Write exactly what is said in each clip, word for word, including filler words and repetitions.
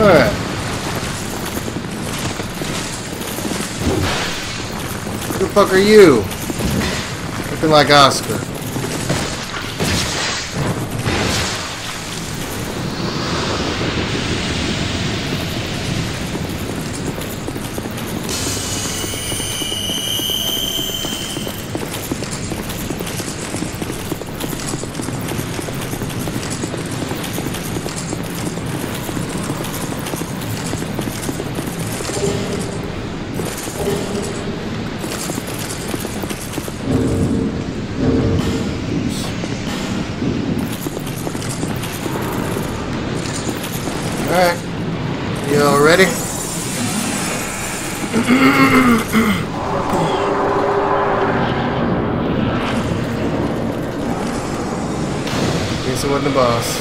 Alright. Who the fuck are you? Looking like Oscar. Alright. You all ready? Guess it wasn't the boss.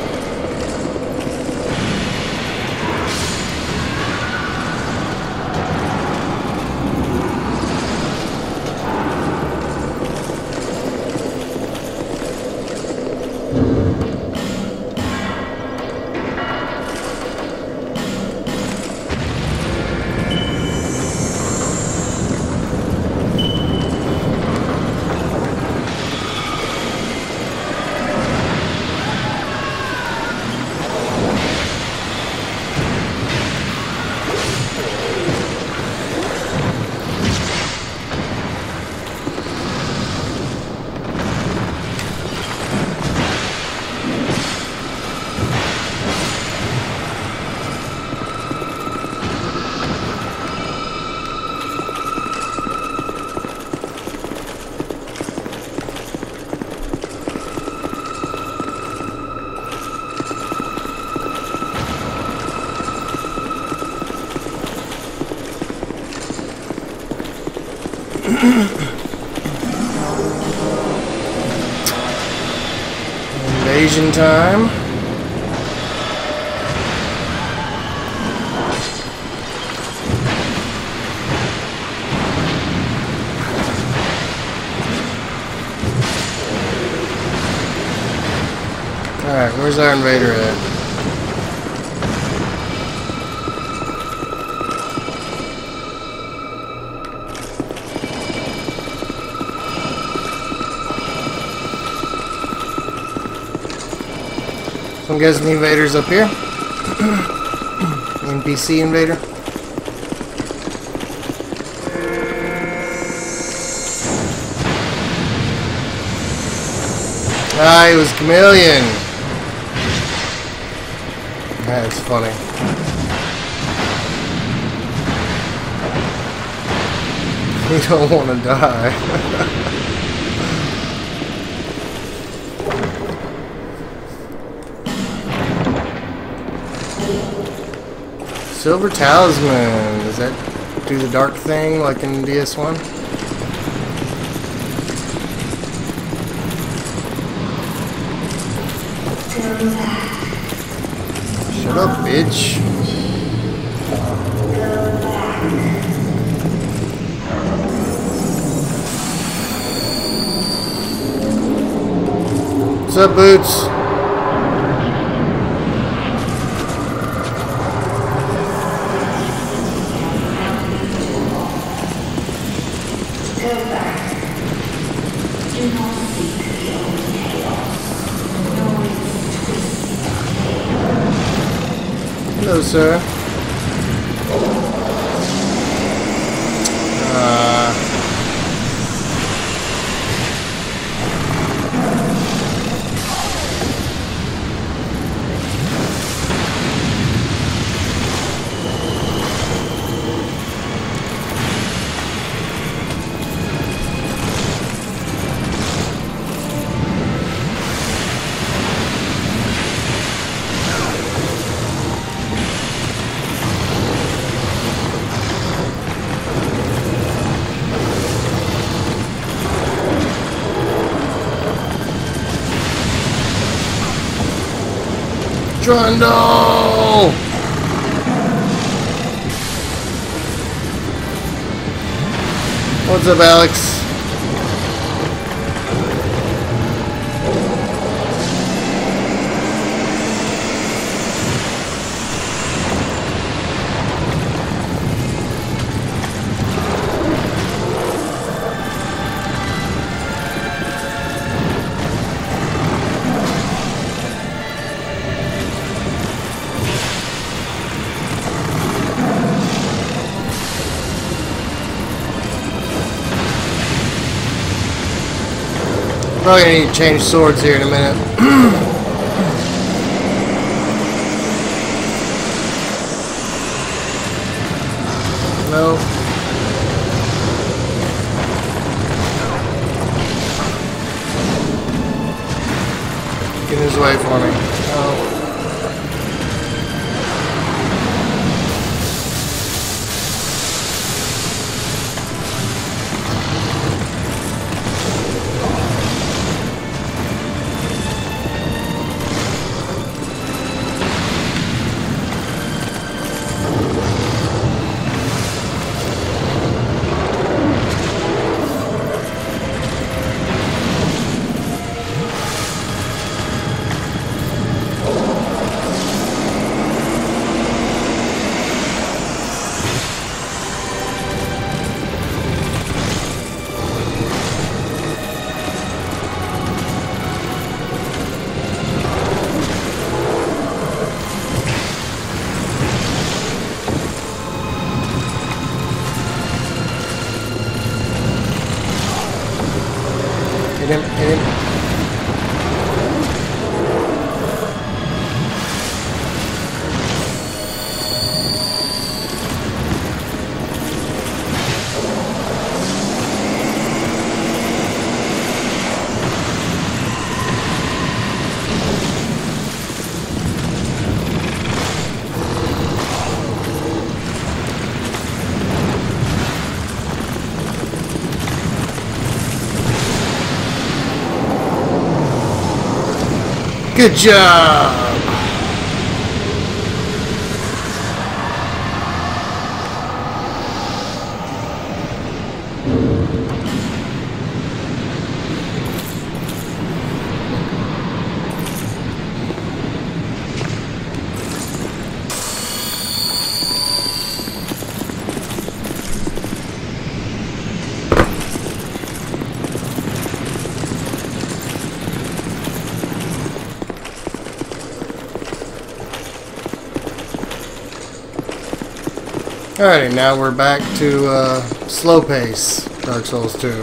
Invasion time. Alright, where's our invader at? So I'm guessing the invader's up here. N P C invader. Ah, he was chameleon. That's funny. We don't want to die. Silver Talisman. Does that do the dark thing like in D S one? Shut up, bitch. What's up, Boots? Hello, sir. Uh, Trundle! What's up, Alex? Probably gonna need to change swords here in a minute. No. Get his way for me. Oh. Hit him, hit him. Good job! Alrighty, now we're back to uh, slow pace Dark Souls two.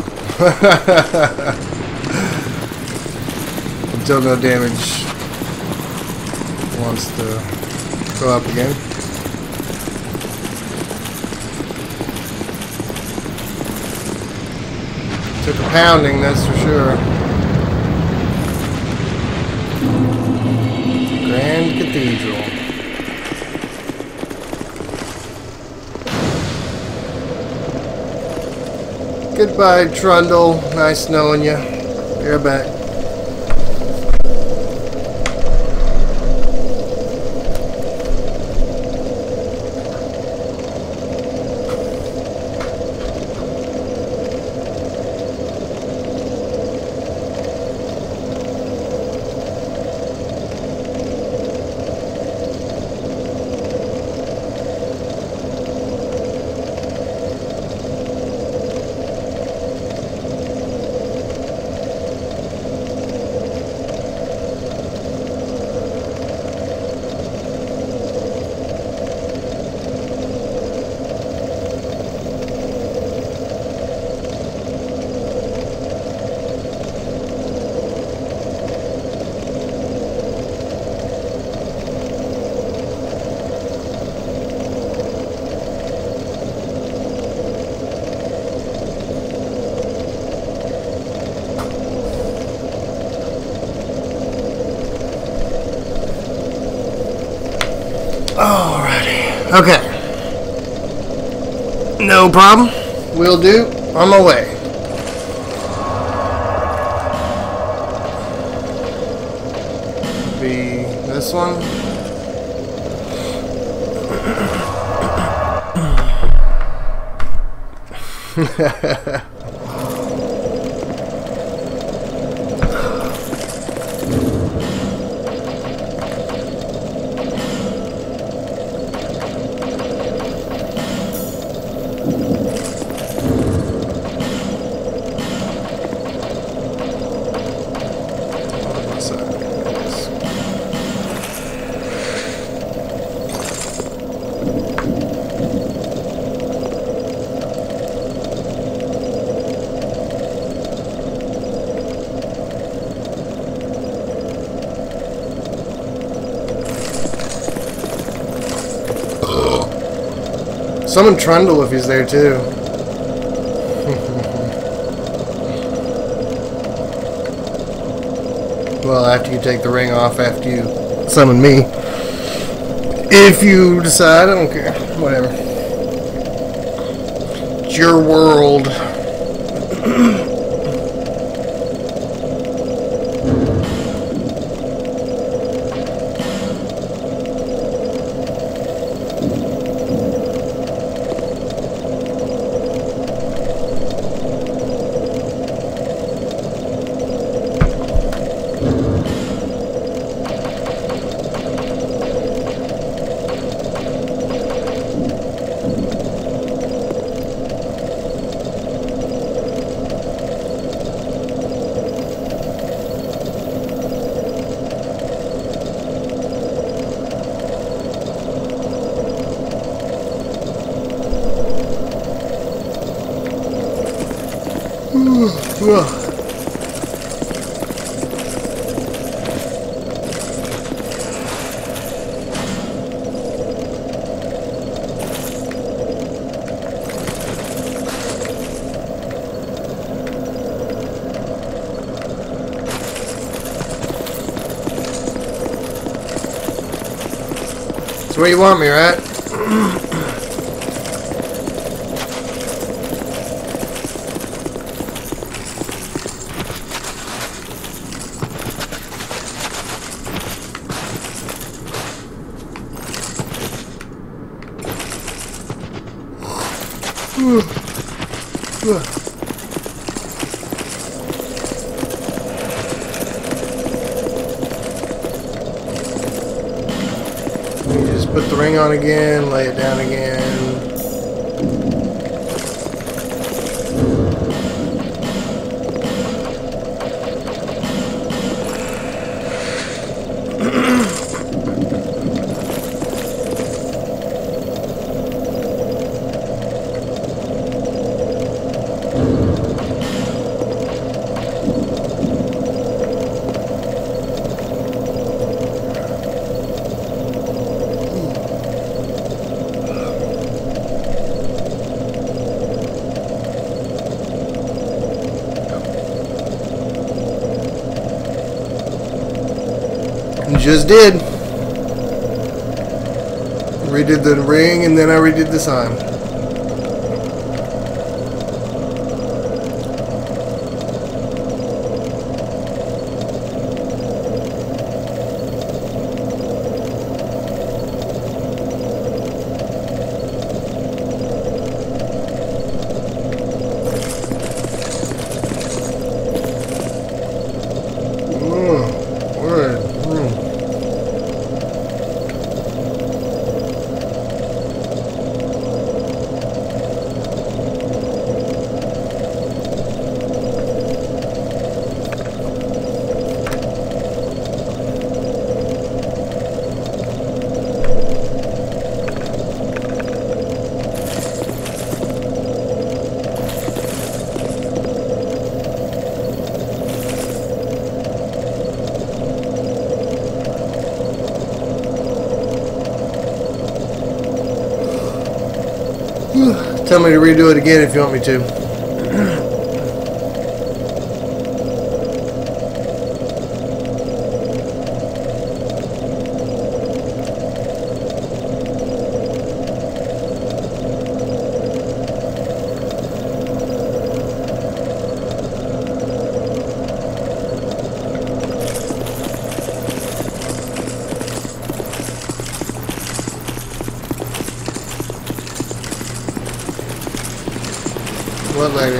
Until No Damage wants to go up again. Took a pounding, that's for sure. Grand Cathedral. Goodbye, Trundle. Nice knowing you. You're back. Alrighty. Okay. No problem. Will do. On my way. Be this one. Summon Trundle if he's there too. Well, after you take the ring off, after you summon me. If you decide, I don't care. Whatever. It's your world. That's where you want me, right? You just put the ring on again, lay it down again. Just did. Redid the ring and then I redid the sign. Tell me to redo it again if you want me to. What lady?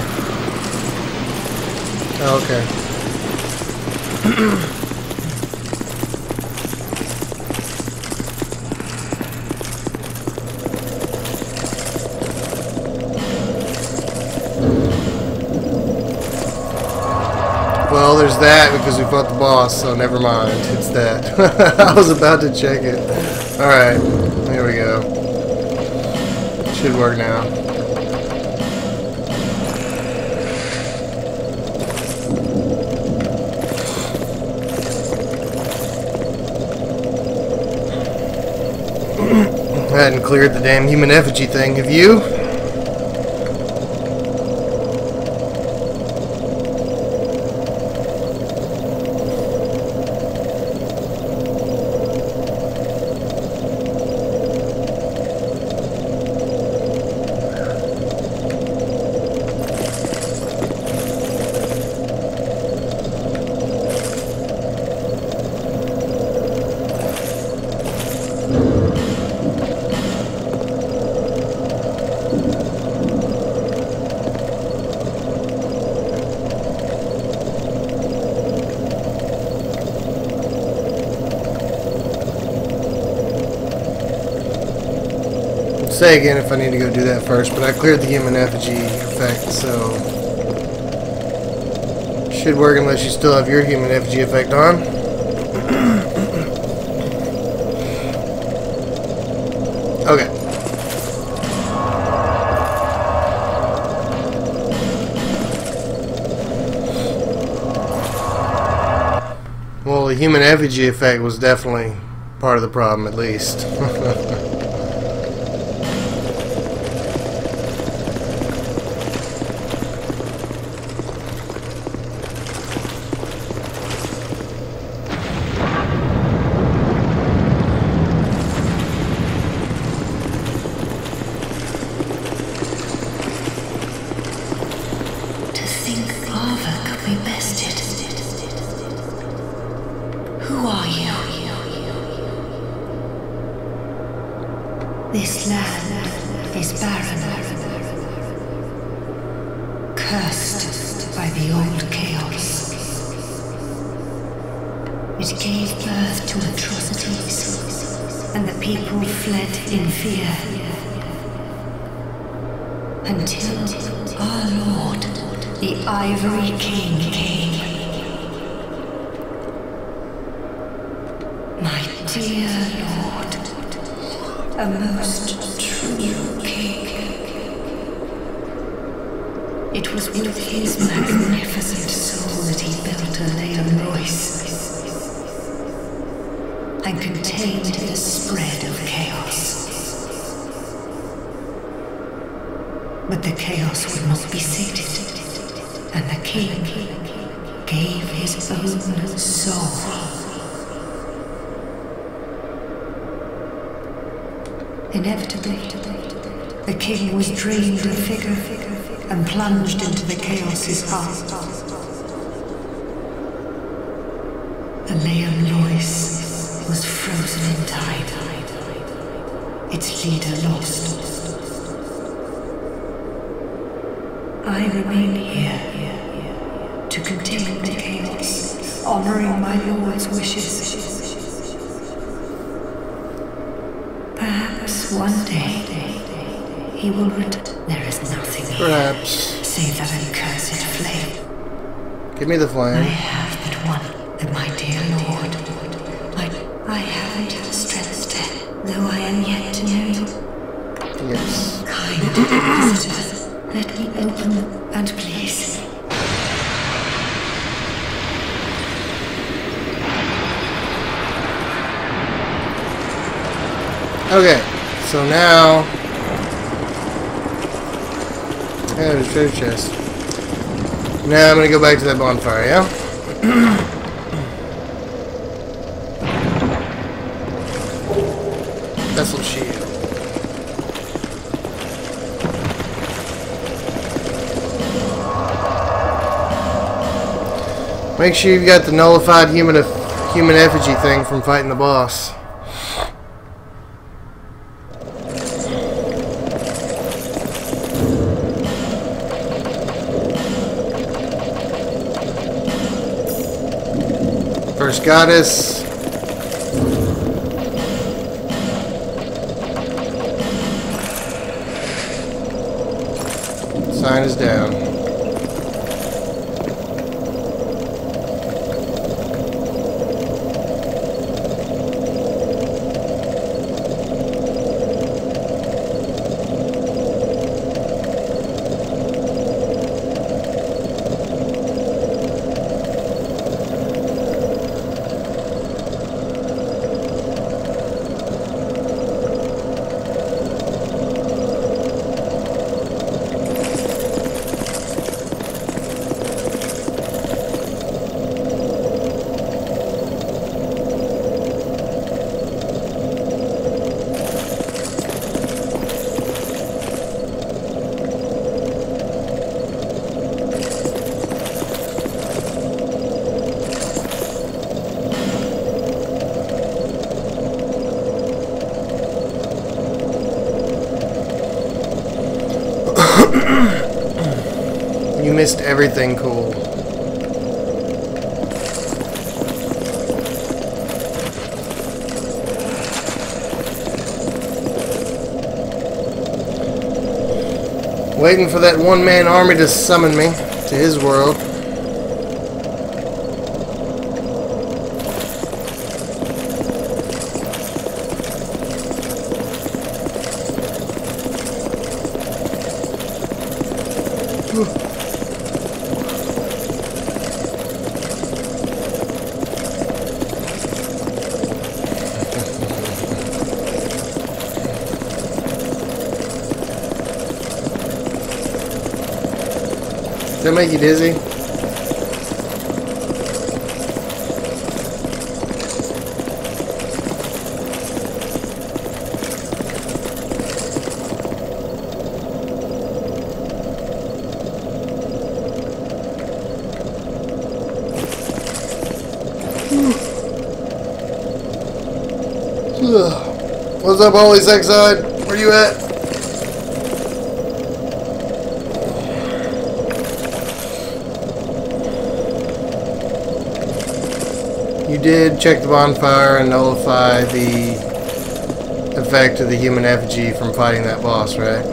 Oh, okay. Well, there's that because we fought the boss, so never mind. It's that. I was about to check it. Alright, here we go. Should work now. I hadn't cleared the damn human effigy thing, have you? Say again if I need to go do that first, but I cleared the human effigy effect, so should work unless you still have your human effigy effect on. Okay. Well, the human effigy effect was definitely part of the problem, at least. This land is barren, cursed by the old chaos. It gave birth to atrocities, and the people fled in fear. Until our Lord, the Ivory King, came. My dear Lord, a most true king. It was with his magnificent soul that he built Eleum Loyce and contained the spread of chaos. But the chaos would not be sated, and the king gave his own soul. Inevitably, the king was drained of vigor and plunged into the chaos's heart. Eleum Loyce was frozen in time, its leader lost. I remain here to contain the chaos, honoring my lord's wishes. Perhaps one day he will return. There is nothing here Perhaps. save that accursed flame. Give me the flame. I have but one, and my dear lord. I, I haven't strength to, though I am yet to know you. Yes. Kind visitor, let me open and please. Okay, so now, yeah, there's a treasure chest. Now I'm gonna go back to that bonfire, yeah? Vessel shield. Make sure you've got the nullified human human effigy thing from fighting the boss. First goddess. Sign is down. missed everything cool. Waiting for that one-man army to summon me to his world. Does that make you dizzy? What's up, Holy Sexide? Where you at? You did check the bonfire and nullify the effect of the human effigy from fighting that boss, right?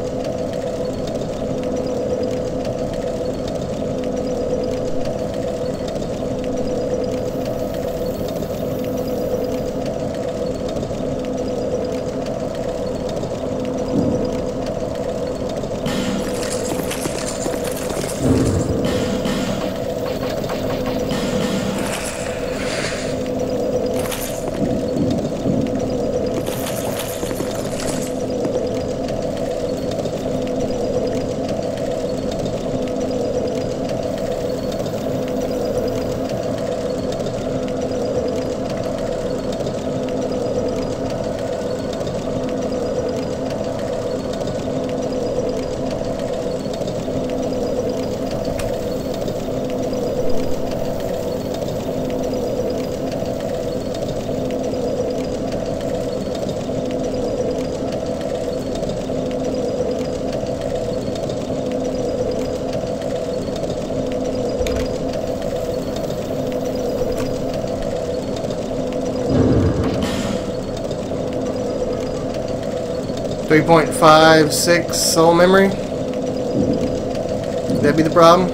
three point five six soul memory? Could that be the problem?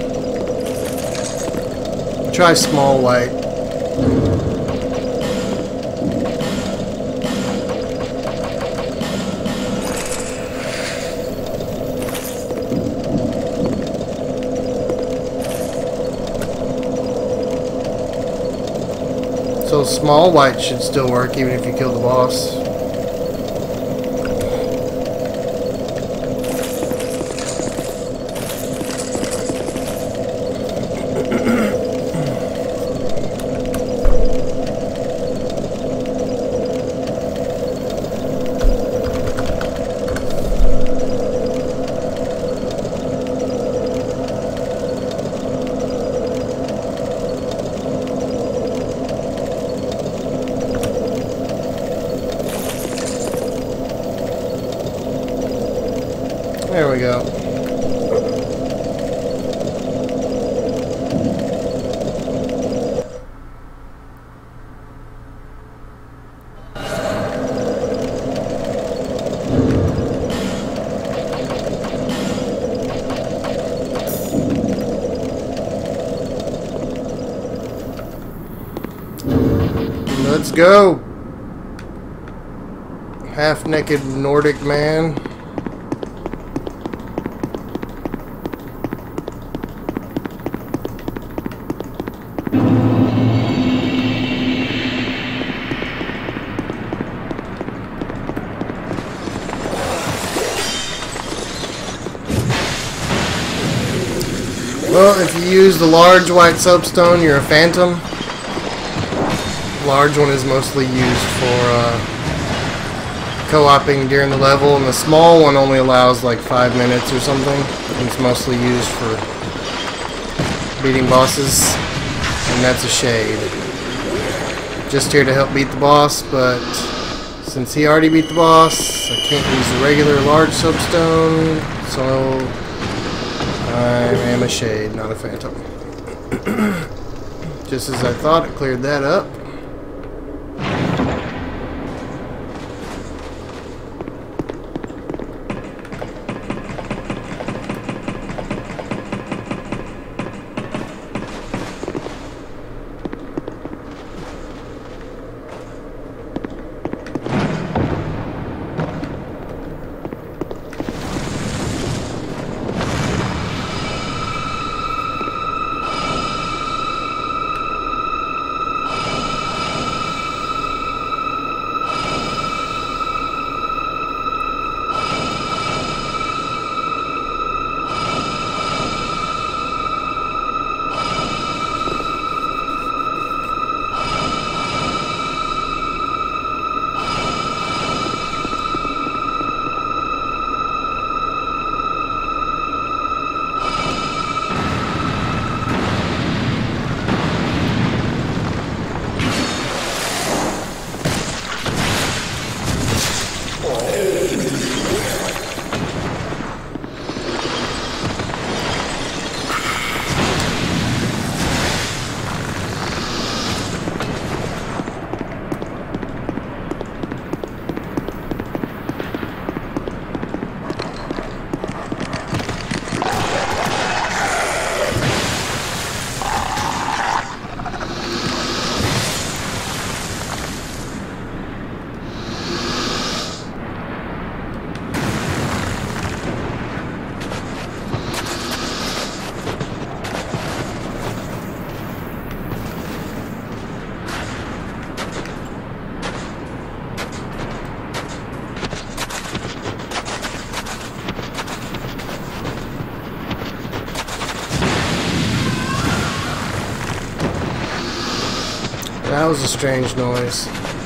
Try small white. So small white should still work even if you kill the boss. There we go. Let's go. Half-naked Nordic man. Well, if you use the large white soapstone, you're a phantom. Large one is mostly used for uh, co-oping during the level, and the small one only allows like five minutes or something. And it's mostly used for beating bosses, and that's a shade. Just here to help beat the boss, but since he already beat the boss, I can't use the regular large soapstone, so I am a shade, not a phantom. Just as I thought, it cleared that up. That was a strange noise.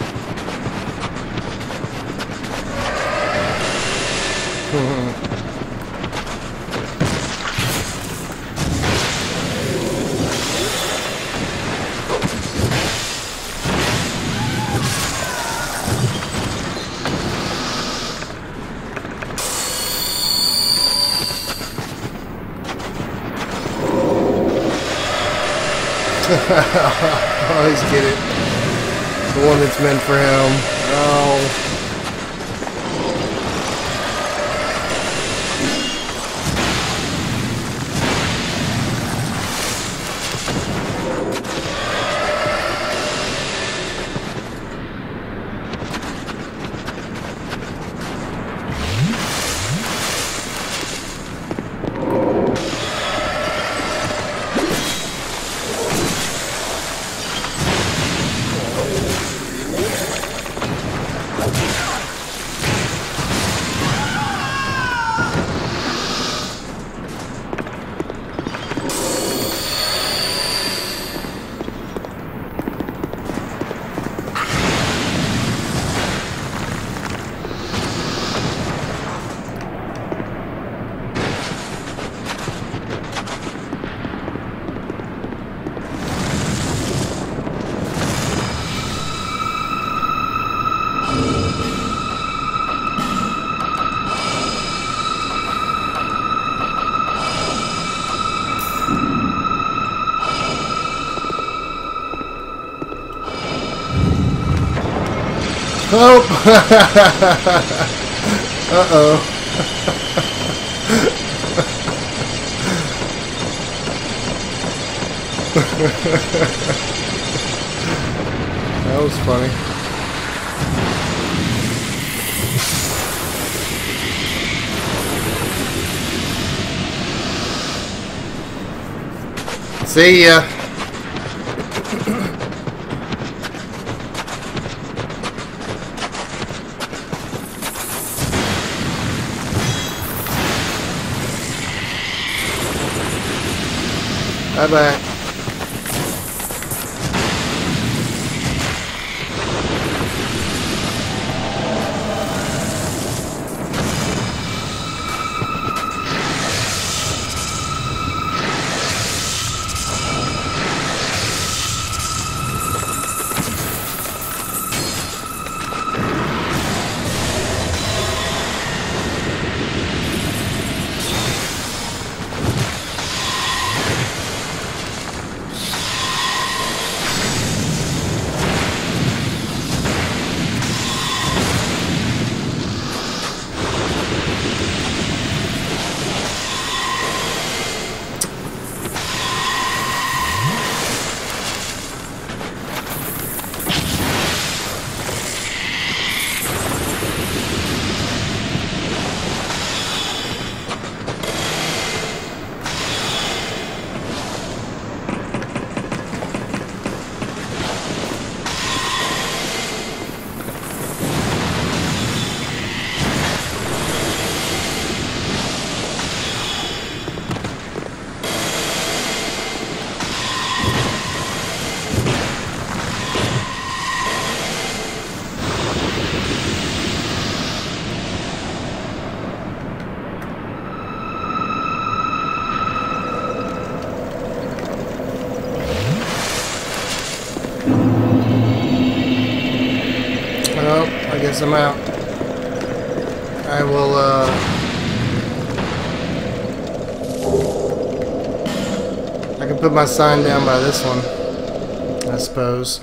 Always get it. The one that's meant for him. Oh. Oh! Uh-oh. That was funny. See ya. Bye-bye. Well, I guess I'm out. I will, uh... I can put my sign down by this one, I suppose.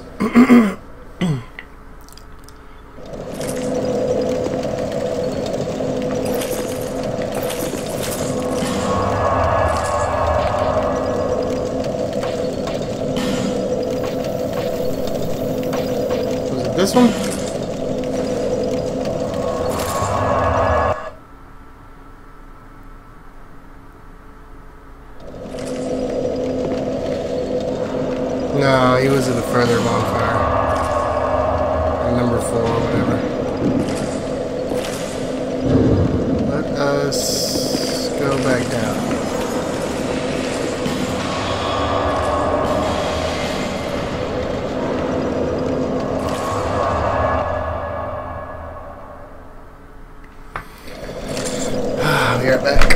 Was it this one? No, he was at a further bonfire. Or number four or whatever. Let us go back down. Ah, we are back.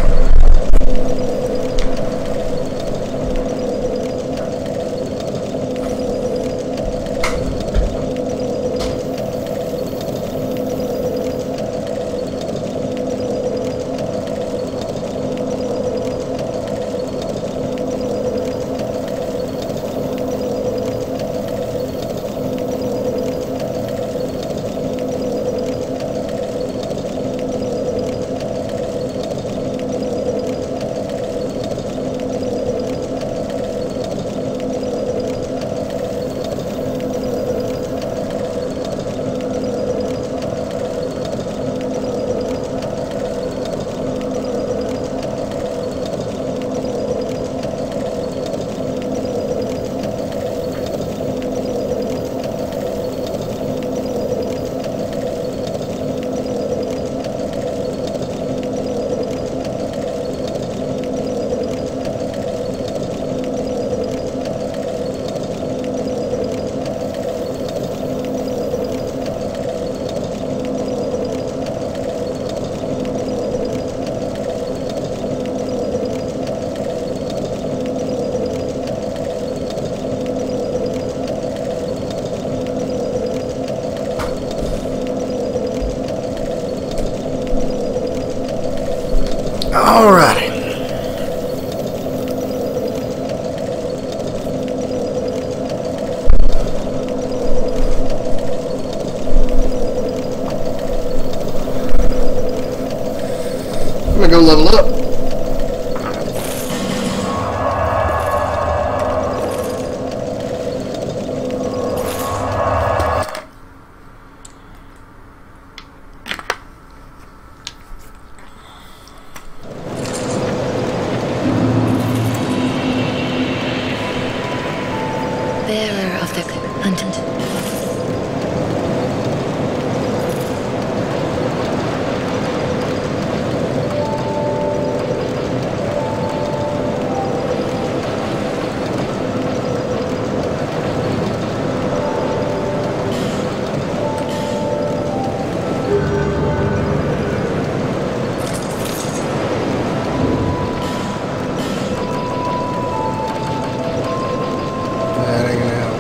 Alrighty. I'm gonna go level up. Bearer of the content. That ain't gonna help.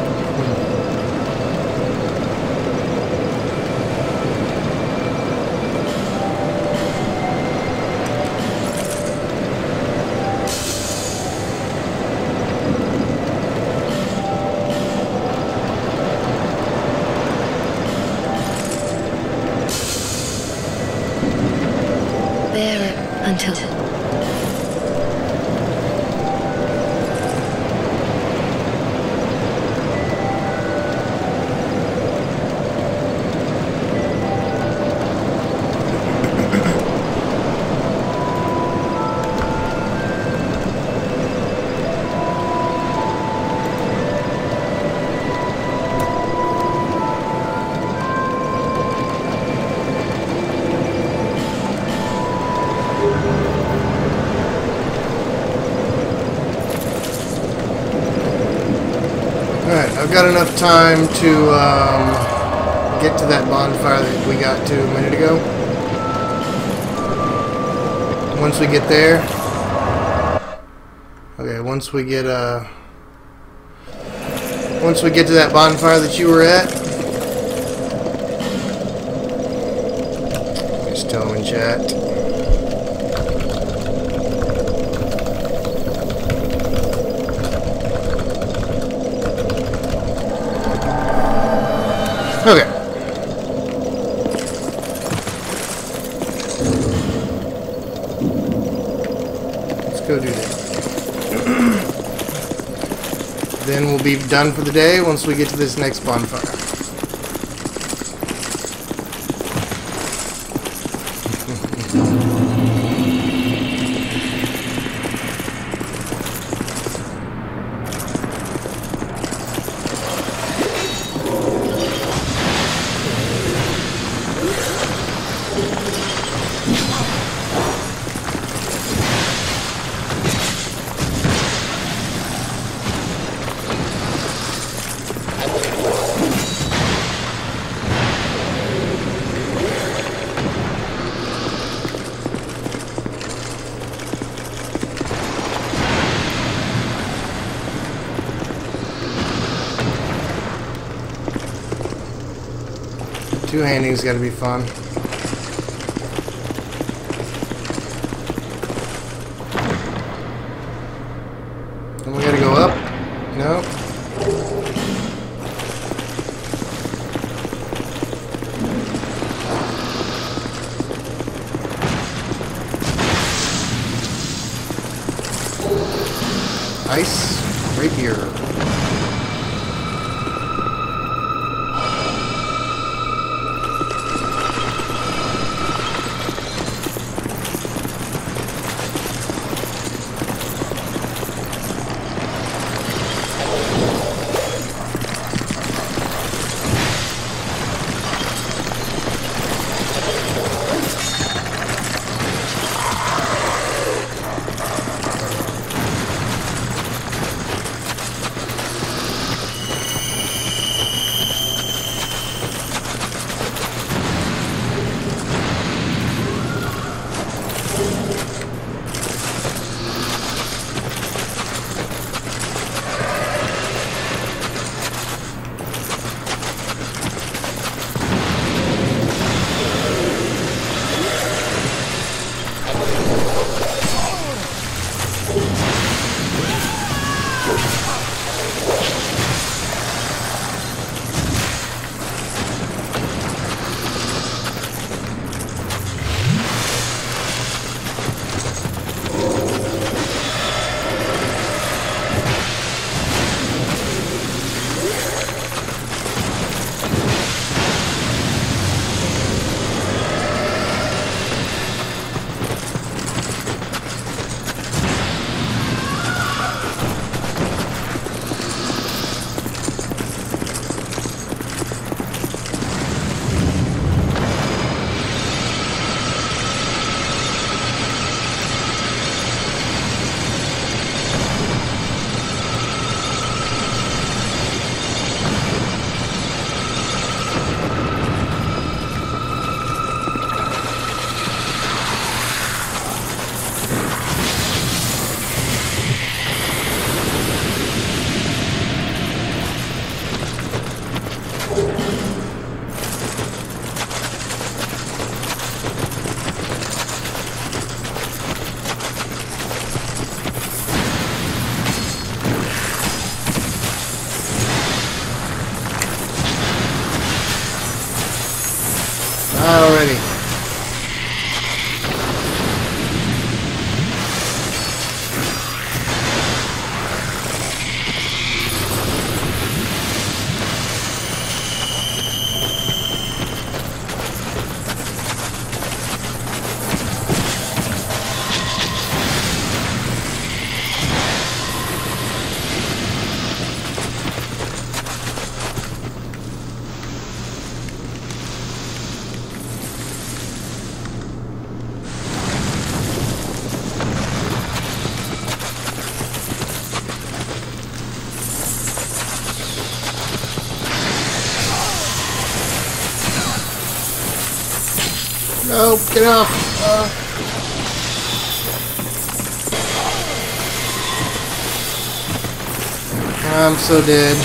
Bearer until. Alright, I've got enough time to um, get to that bonfire that we got to a minute ago. Once we get there, okay, once we get uh, once we get to that bonfire that you were at, just tell him in chat. Okay. Let's go do that. Then we'll be done for the day once we get to this next bonfire. Two-handing's gotta be fun. And we gotta go up? No. Ice rapier. Already. No, get off. Uh. I'm so dead.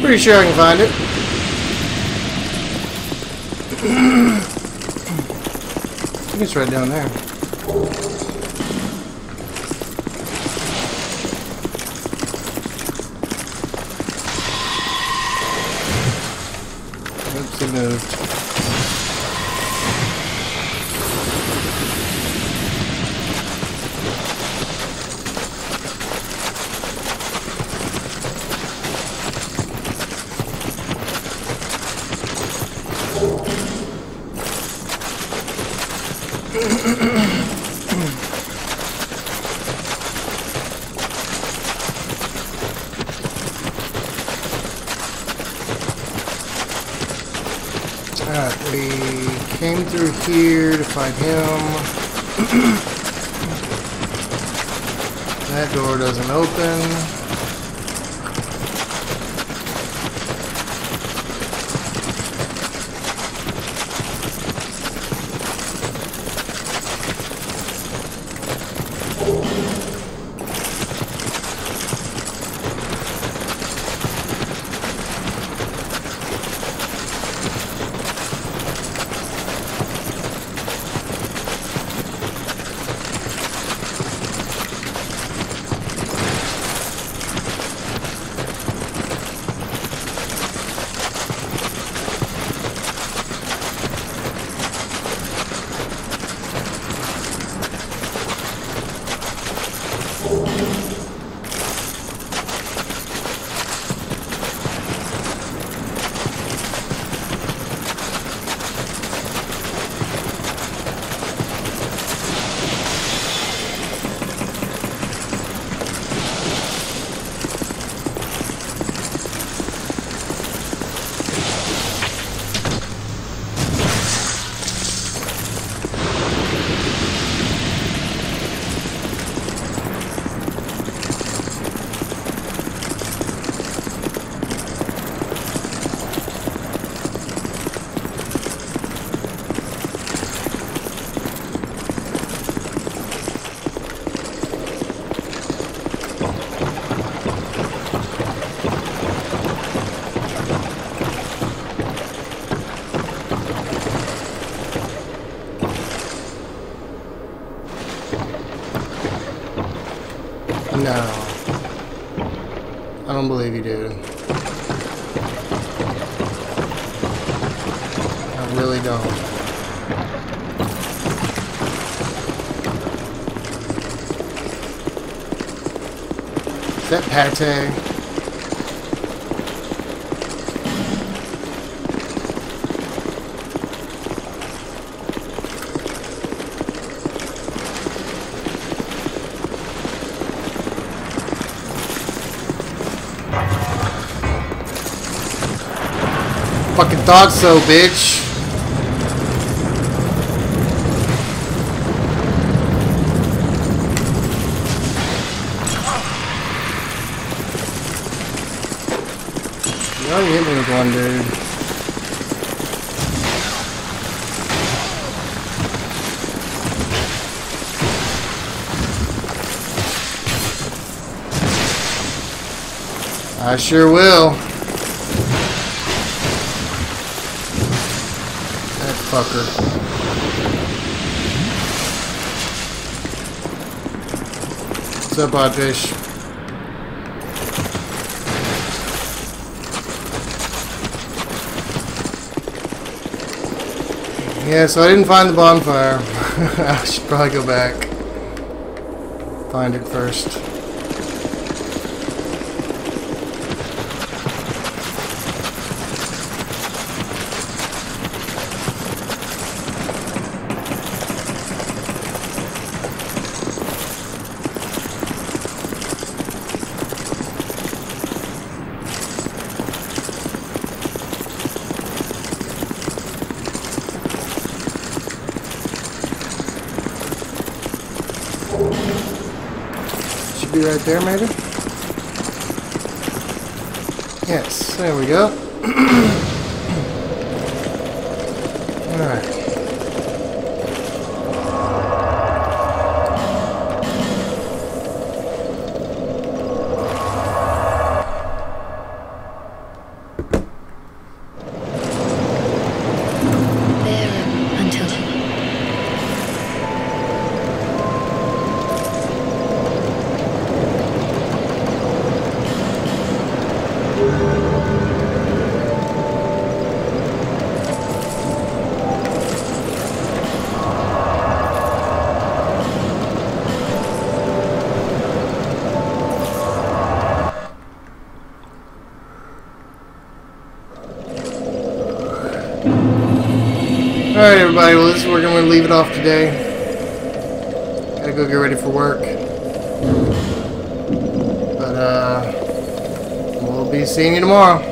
Pretty sure I can find it. I think it's right down there. Oops, it moved. Alright, we came through here to find him. That door doesn't open. No. I don't believe you, dude. I really don't. Is that pate? Fucking thought so, bitch. You already hit me with one, dude. I sure will. Fucker. What's up, Oddfish? Yeah, so I didn't find the bonfire. I should probably go back. Find it first. Be right there, maybe? Yes, there we go. Alright. Alright, everybody, well, this is where we're going to leave it off today. Gotta go get ready for work. But, uh, we'll be seeing you tomorrow.